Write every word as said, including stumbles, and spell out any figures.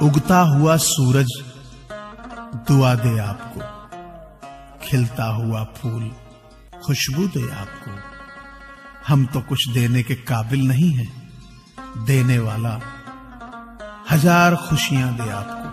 उगता हुआ सूरज दुआ दे आपको, खिलता हुआ फूल खुशबू दे आपको। हम तो कुछ देने के काबिल नहीं हैं, देने वाला हजार खुशियां दे आपको।